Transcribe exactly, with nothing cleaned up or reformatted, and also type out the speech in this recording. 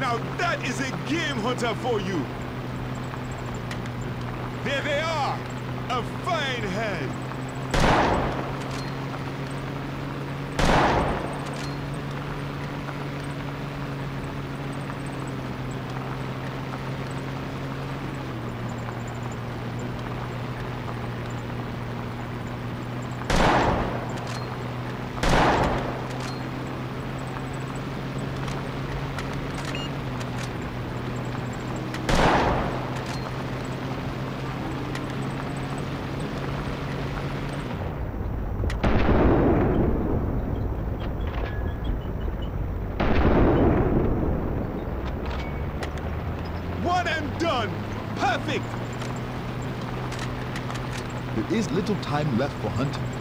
Now that is a game hunter for you. There they are. A fine head. One and done. Perfect. There is little time left for hunting.